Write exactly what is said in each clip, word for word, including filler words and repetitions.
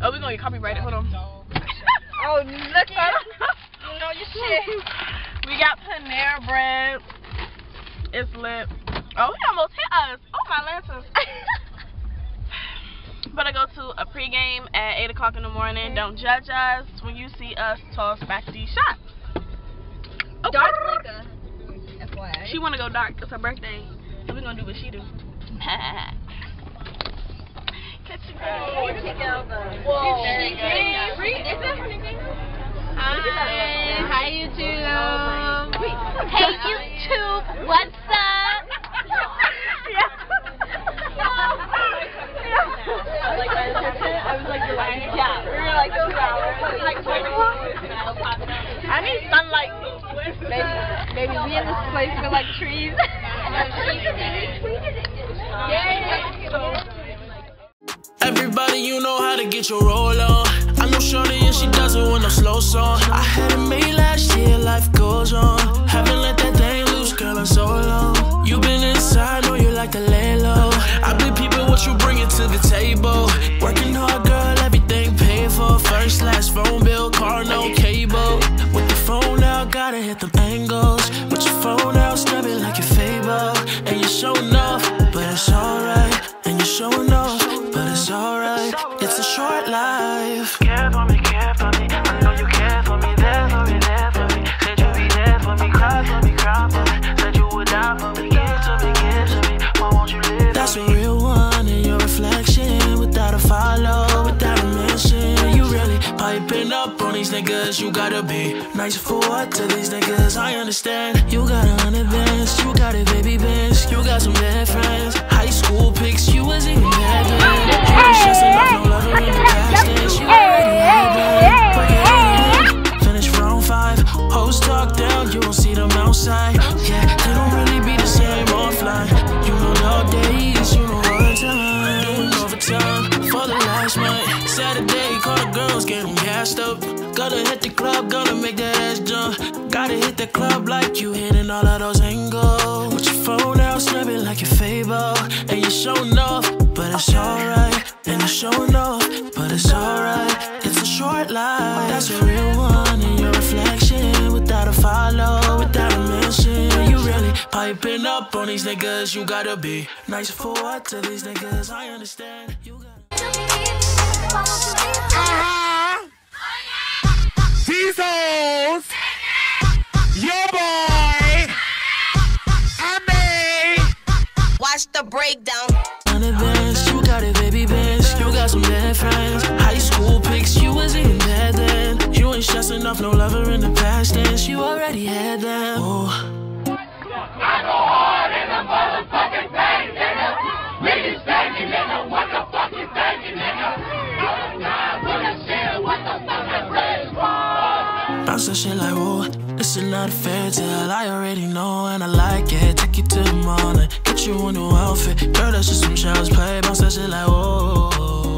Oh, we're gonna get copyrighted. Hold on. Oh, look at you know your shit. We got Panera Bread. It's lit. Oh, we almost hit us. Oh, my lances. But I go to a pregame at eight o'clock in the morning. Don't judge us when you see us toss back these shots. Oh, Dark liquor. F Y I. She wanna go dark. It's her birthday. So we're gonna do what she do. Catch you guys. Whoa. Is that her nickname? Hi. Hi, YouTube. Hey, YouTube. What's up? Yeah. I was like, I was like, you're like, yeah. We were like two hours. Like, I need sunlight. Maybe, maybe we in this place feel like trees. Everybody, you know how to get your roll on. I know shorty and she does it with no slow song. I had it made last year, life goes on. Haven't let that thing loose, girl, in so long. You been inside, know you like to lay low. I've been peeping what you bringing to the table. Working hard, girl, everything paid for. First, last phone bill, car, no cable. With the phone out, gotta hit them angles. With your phone out, snap it like your Fable. And you're showing off, but it's alright. And you're showing off, but it's alright. It's a short life. Care for me, care for me. I know you care for me, there for me, there for me. Said you be there for me, cry for me, cry for me. Said you would die for me, give to me, give to me. Why won't you live? That's a real one in your reflection. Without a follow, without a mention. You really piping up on these niggas. You gotta be nice for what to these niggas. I understand. You got a hundred bands, you got it, baby bands. You got some bad friends. High school pics, you was even bad then. You ain't stressing off no lover in the past tense. You already had that. Finish round five. Hoes talk down, you won't see them outside. Yeah, they don't really be the same offline. You know dog days, you know all time. Doing overtime for the last month. Saturday, call the girls, get them gassed up. Gotta hit the club, gonna make that ass jump. Gotta hit the club like you hitting all of those angles. With your phone out, snap it like your Fable. And you're showing off, but it's alright. And you're showing off, but it's alright. It's a short life. That's a real one in your reflection. Without a follow, without a mention. You really piping up on these niggas. You gotta be nice for what to these niggas. I understand. You gotta Uh-huh. These hoes, your boy, and me. Watch the breakdown. Advance, you got it, baby bands. You got some bad friends. High school pics, you was even bad then. You ain't stressing off no lover in the past tense. You already had them. Oh. I go hard in the motherfucking thing, nigga. Really stanky, nigga. What the fuck you thinking, nigga? I'm not with a shit. What the fuck that place was? Bounce that shit like, whoa. This is not a fairy tale. I already know and I like it. Take you to the morning, get you a new outfit. Girl, that's just some child's play. Bounce that shit like, whoa.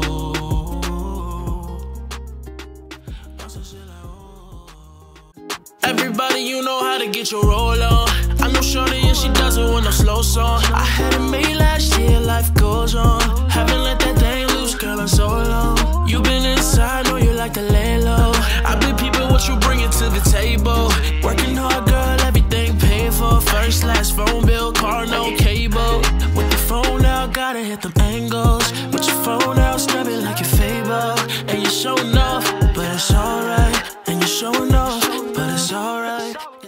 Bounce that shit like, whoa. Everybody, you know how to get your roll on. I know shorty and she does it with no slow song. I had it made last year, life goes on. Haven't let that thing loose, girl, in so long. You been inside, know you like to lay low. I've been peeping what you bringing to the table. Working hard, girl, everything paid for. First, last phone bill, car, no cable. With the phone out, gotta hit them angles. With your phone out, snap it like your Fable. And you're showing off, but it's alright. And you're showing off.